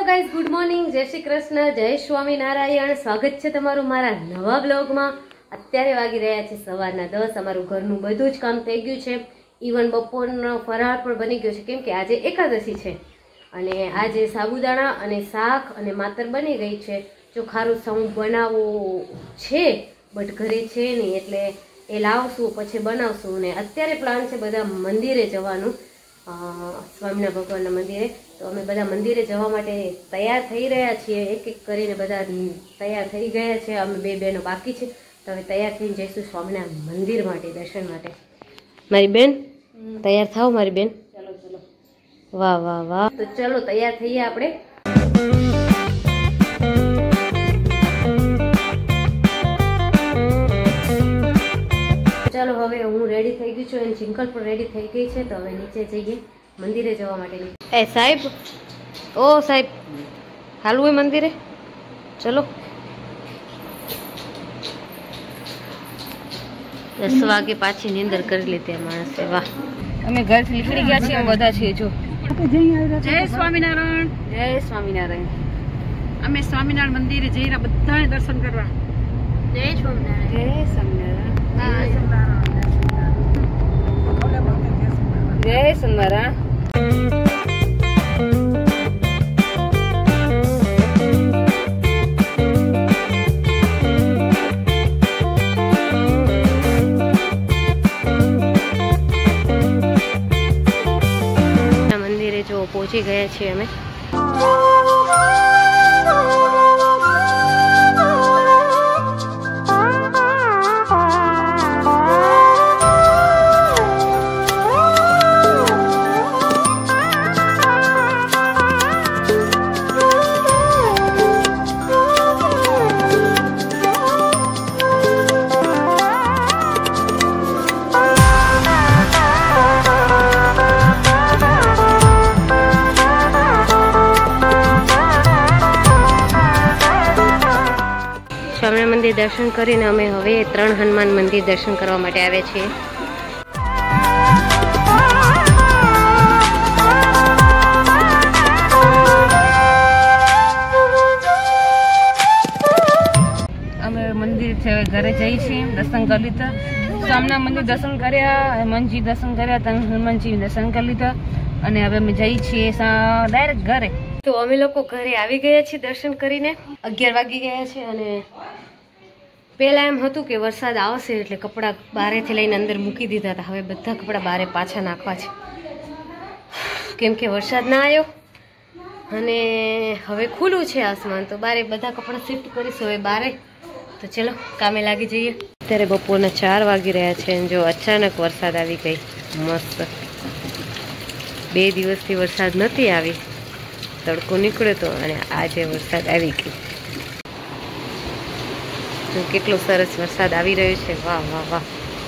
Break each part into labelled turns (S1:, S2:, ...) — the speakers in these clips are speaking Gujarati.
S1: ગાઈઝ, ગુડ મોર્નિંગ, જય શ્રી કૃષ્ણ, જય સ્વામિનારાયણ। સ્વાગત છે તમારું મારા નવા બ્લોગમાં। અત્યારે વાગી રહ્યા છે સવારના 10। અમારું ઘરનું બધું જ કામ થઈ ગયું છે, ઇવન બપોરનો ફરાળ પણ બની ગયો છે, કેમ કે આજે એકાદશી છે અને આજે સાબુદાણા અને શાક અને માતર બની ગઈ છે। જો ખારું સૌ બનાવવો છે બટ ઘરે છે નહીં, એટલે એ લાવશું પછી બનાવશું। અને અત્યારે પ્લાન છે બધા મંદિરે જવાનું, સ્વામિનારાયણ ભગવાનના મંદિરે। તો અમે બધા મંદિરે જવા માટે તૈયાર થઈ રહ્યા છીએ, એક એક કરીને બધા તૈયાર થઈ ગયા છે। અમે બે બહેનો બાકી છે, તો હવે તૈયાર થઈને જઈશું સ્વામિનારાયણ મંદિર માટે, દર્શન માટે। મારી બેન તૈયાર થાવ, મારી બેન। ચલો ચલો, વાહ વાહ વાહ। તો ચલો તૈયાર થઈએ આપણે। ચાલો હવે હું રેડી થઈ ગઈ છું અને ચિંકલ પણ રેડી થઈ ગઈ છે, તો હવે નીચે જઈએ મંદિરે જવા માટે। એ સાહેબ, ઓ સાહેબ, હાલવું હોય મંદિરે? ચલો 10 વાગે પાછી નીંદર કરી લીધી માણસે। વાહ,
S2: અમે ઘરથી નીકળી ગયા છીએ બધા છીએ। જો જય સ્વામિનારાયણ, જય સ્વામિનારાયણ। અમે સ્વામિનારાયણ મંદિરે જઈ રહ્યા બધાને દર્શન કરવા।
S1: જય સ્વામિનારાયણ,
S2: જય સ્વામિનારાયણ, જય સ્વામિનારાયણ।
S1: મંદિરે જો પહોંચી ગયા છીએ અમે। સ્વામિનારાયણ મંદિર દર્શન કરીને અમે હવે 3 હનુમાન મંદિર દર્શન કરવા માટે આવ્યા છીએ।
S2: અમે મંદિર છે ઘરે જઈ છીએ, દર્શન કરી લીધા। સ્વામિનારાયણ મંદિર દર્શન કર્યા, હનુમાનજી દર્શન કર્યા, હનુમાનજી દર્શન કરી લીધા અને હવે અમે જઈ છીએ ડાયરેક્ટ ઘરે।
S1: તો અમે લોકો ઘરે આવી ગયા છીએ દર્શન કરીને। 11 વાગી ગયા છે અને પહેલા એમ હતું કે વરસાદ આવશે એટલે કપડાં બહારેથી લઈને અંદર મૂકી દીધા હતા, હવે બધા કપડાં બહારે પાછા નાખવા છે, કેમ કે વરસાદ ના આવ્યો અને હવે ખુલ્લું છે આસમાન, તો બારે બધા કપડાં શિફ્ટ કરીશું હવે બારે। તો ચલો કામે લાગી જઈએ। અત્યારે બપોરના 4 વાગી રહ્યા છે અને જો અચાનક વરસાદ આવી ગઈ મસ્ત। 2 દિવસથી વરસાદ નથી આવી, તડકો નીકળ્યો તો અને આજે વરસાદ આવી ગયો। કેટલો સરસ વરસાદ આવી રહ્યો છે, વાહ વાહ વાહ।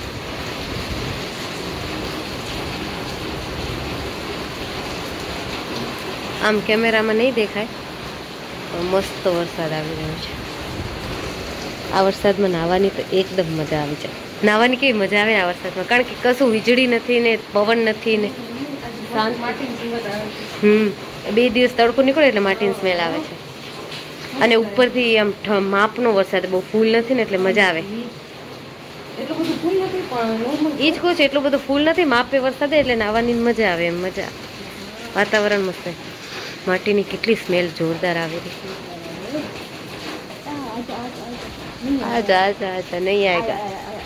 S1: આમ કેમેરામાં નહીં દેખાય પણ મસ્ત વરસાદ આવી રહ્યો છે। આ વરસાદમાં નાહવાની તો એકદમ મજા આવી જાય। નાહવાની કેવી મજા આવે આ વરસાદમાં, કારણ કે કશું વીજળી નથી ને પવન નથી ને શાંત। 2 દિવસ તડકો નીકળે એટલે માટીની સ્મેલ આવે છે અને ઉપરથી આમ માપનો વરસાદ, બહુ ફૂલ નથી ને એટલે મજા આવે। એ જ કહું છું, એટલું બધું ફૂલ નથી, માપે વરસાદ એટલે નાહવાની મજા આવે, એમ મજા। વાતાવરણ મસ્ત, માટીની કેટલી સ્મેલ જોરદાર આવેલી। આજા આજા આજા નહીં આયેગા।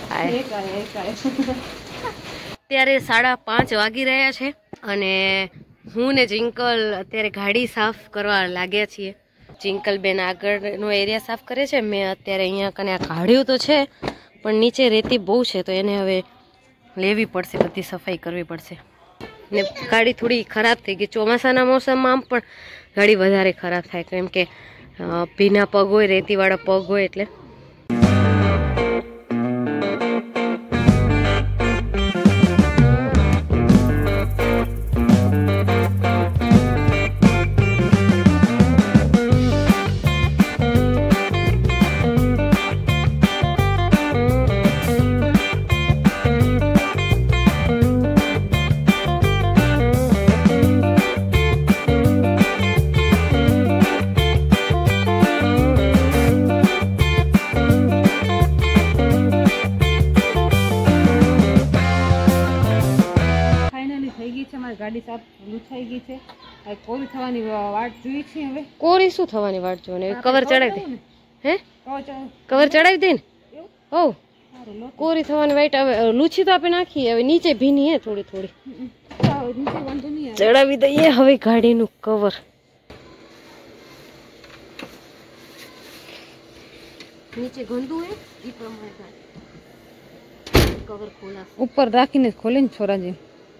S1: અત્યારે 5:30 વાગી રહ્યા છે અને હું ને ચિંકલ અત્યારે ગાડી સાફ કરવા લાગ્યા છીએ। ચિંકલ બેન આગળનો એરિયા સાફ કરે છે, મેં અત્યારે અહીંયા કને આ કાઢ્યું તો છે પણ નીચે રેતી બહુ છે, તો એને હવે લેવી પડશે, બધી સફાઈ કરવી પડશે। ને ગાડી થોડી ખરાબ થઈ ગઈ, ચોમાસાના મોસમમાં આમ પણ ગાડી વધારે ખરાબ થાય, કેમ કે ભીના પગ હોય, રેતીવાળા પગ હોય એટલે।
S2: છે. હવે કોરી થવાની વાટ જોઈ છે. હવે
S1: કોરી શું થવાની વાટ જોવાની? કવર ચડાવી દે. હે કવર ચડાવી દે ને. ઓ કોરી થવાની વાટ. હવે લૂછી તો આપણે નાખીએ. હવે નીચે ભીની હે થોડી થોડી ચડાવી દઈએ. હવે ગાડીનું કવર નીચે ગંદુ હે ઈ પ્રમાણે કવર ખોલા
S2: ઉપર રાખીને ખોલે ને છોરાજી.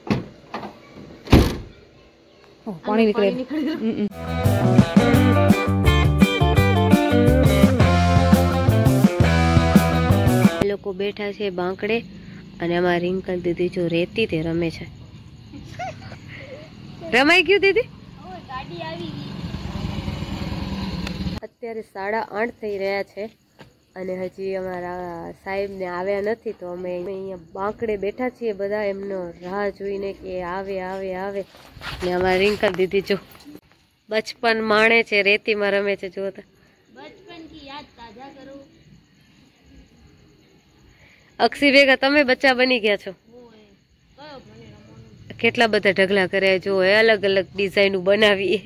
S2: પાણી નીકળે.
S1: લોકો બેઠા છે બાંકડે અને અમારી રિંકલ દીદી જો રેતી તે રમે છે. રમાઈ ગયું દીદી? અત્યારે 8:30 થઈ રહ્યા છે અને હજી અમારા સાહેબ ને આવ્યા નથી, તો અમે અહીંયા બાંકડે બેઠા છીએ બધા એમનો રાહ જોઈને કે આવે આવે આવે. ને અમારી રિંકલ દીદી જો બચપન માણે છે, રેતીમાં રમે છે. જો બચપન કી યાદ તાજા કરો. અક્ષી ભેગા તમે બચ્ચા બની ગયા છો. કેટલા બધા ઢગલા કર્યા જો. અલગ અલગ ડિઝાઇન બનાવી,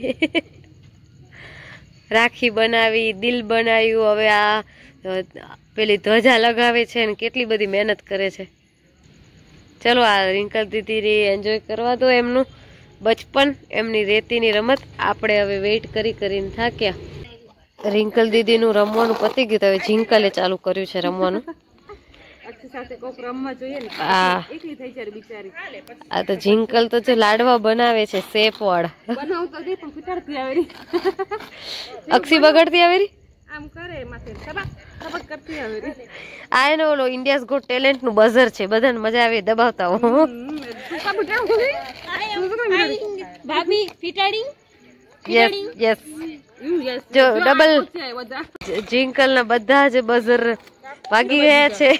S1: રાખી બનાવી, દિલ બનાવ્યું. હવે આ પેલી ધ્વજા લગાવે છે ને કેટલી બધી મહેનત કરે છે. ચલો આ રિંકલ દીદી એન્જોય કરવા દો એમનું બચપન, એમની રેતીની રમત. આપણે હવે વેઇટ કરી કરીને થાક્યા. રિંકલ દીદીનું રમવાનું પતી ગયું, હવે ઝિંકલે ચાલુ કર્યું છે રમવાનું. આ તો ઝિંકલ તો જો લાડવા બનાવે છે સેફ વાળા. અક્ષી બગડતી આવેરી આ એનો ઓલો ઇન્ડિયાઝ ગોટ ટેલેન્ટ નું બઝર છે. બધાને મજા આવે દબાવતા હો. યસ જો ડબલ ઝિંકલ ના બધા જ બઝર વાગી ગયા છે.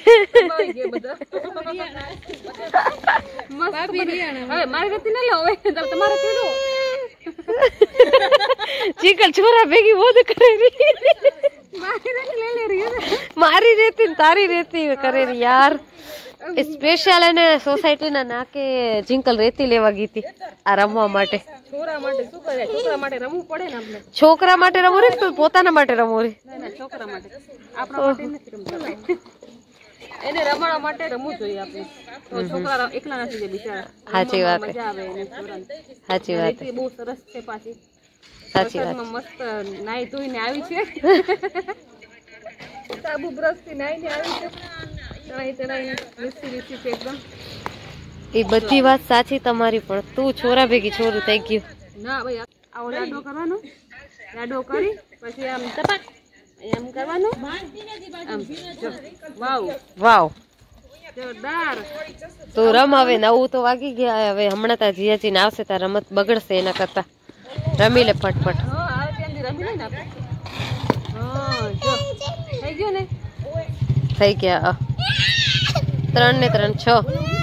S1: ઝિંકલ છોરા ભેગી બોધ કરે મારી રેતી તારી રેતી કરે યાર. સ્પેશિયલ એને સોસાયટી ના નાકે ઝિંકલ રેતી લેવા ગઈ હતી આ રમવા માટે. છોકરા માટે રમવું રે તો પોતાના માટે રમવું રે.
S2: એને રમાડવા માટે રમવું જોઈએ આપણે. છોકરા એકલા નથી જે બિચારા.
S1: સાચી વાત.
S2: મજા આવે એને.
S1: સાચી વાત.
S2: બહુ સરસ છે પાછી.
S1: સાચી વાત.
S2: મસ્ત નાઈ ધોઈને આવી છે. સાબુ બ્રશ થી નાઈને આવી છે.
S1: એ બધી વાત સાચી તમારી, પણ તું છોરા ભેગી છોરું થઈ ગયું.
S2: ના ભાઈ આવો લાડો કરવાનો. લાડો કરી પછી આમ તપાક એમ કરવાનું. આમ વાવ
S1: વાવ
S2: જોરદાર.
S1: તું રમ. હવે 9 તો વાગી ગયા. હવે હમણાં તાર જીયાજી ને આવશે તાર રમત બગડશે એના કરતા રમી લે ફટફટ.
S2: રમી લે ને આપણે. જો થઈ ગયું ને.
S1: થઈ ગયા 3 ને 3 6.